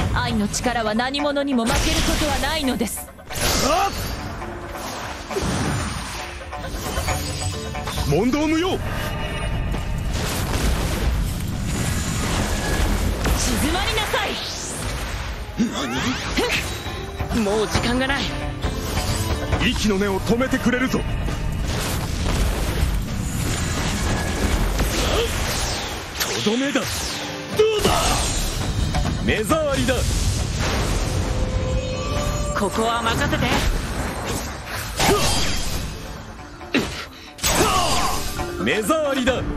愛の力は何者にも負けることはないのです。 問答無用。 静まりなさい。 もう時間がない。 息の根を止めてくれるぞ。とどめだ。どうだ。目障りだ。 ここは任せて。 目障りだ。後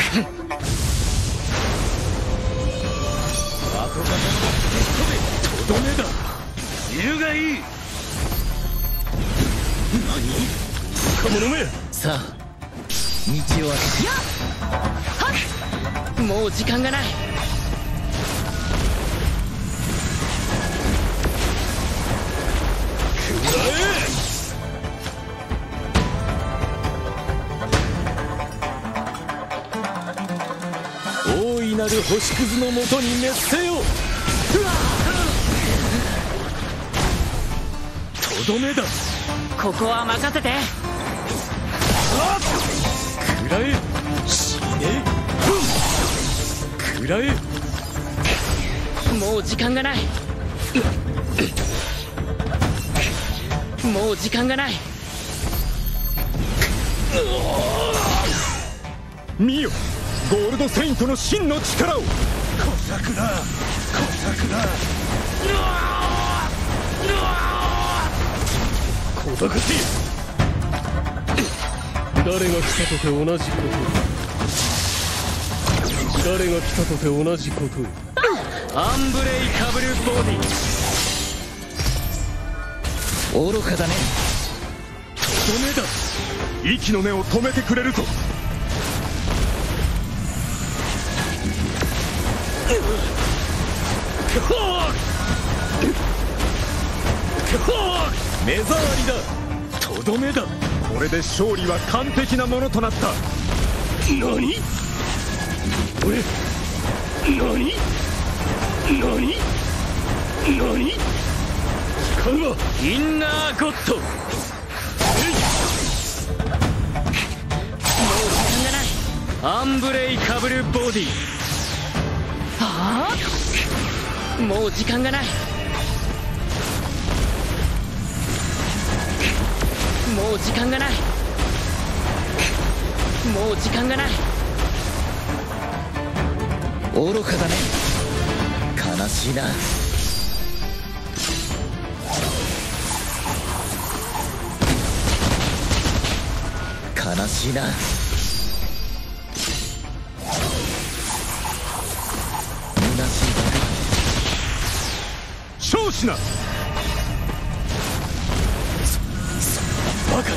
方のとどめだ。揺がいい。何？かものめ。 さあ道を開けて。もう時間がない。 大いなる星屑のもとに熱せよ。とどめだ。 ここは任せて。 くらえ。死ね。くらえ。 もう時間がない。もう時間がない。 見よ、ゴールドセイントの真の力を。小作だ、小作だ。小作し。誰が来たとて同じこと。誰が来たとて同じこと。 アンブレイカブルボディ。愚かだね。 とどめだ。息の根を止めてくれるぞ。目障りだ。とどめだ。これで勝利は完璧なものとなった。何？俺？何？何？何？使うわ。 インナーゴッド。もう時間がない。アンブレイカブルボディ。 はあ？もう時間がない。もう時間がない。もう時間がない。愚かだね。悲しいな。悲しいな。虚しいだけだ。 勝しな。バカだ。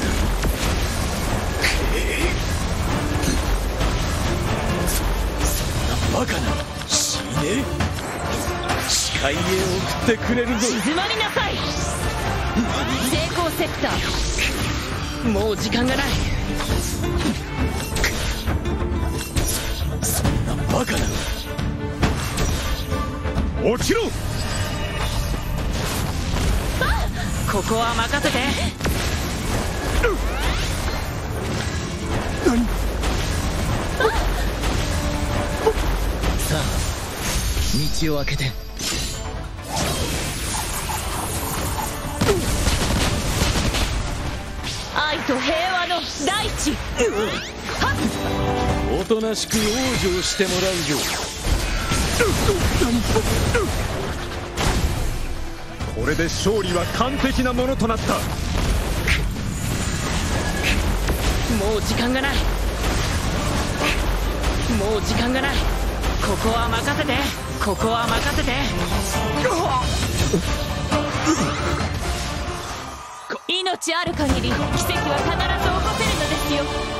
そんなバカな。死ね。視界へ送ってくれるぞ。 静まりなさい。成功セクター。 もう時間がない。 そんなバカな。落ちろ。 ここは任せて。 何？ さあ道を開けて。 愛と平和の大地。 おとなしく往生してもらうぞ。これで勝利は完璧なものとなった。 もう時間がない。もう時間がない。ここは任せて。ここは任せて。 命ある限り奇跡は必ず起こせるのですよ。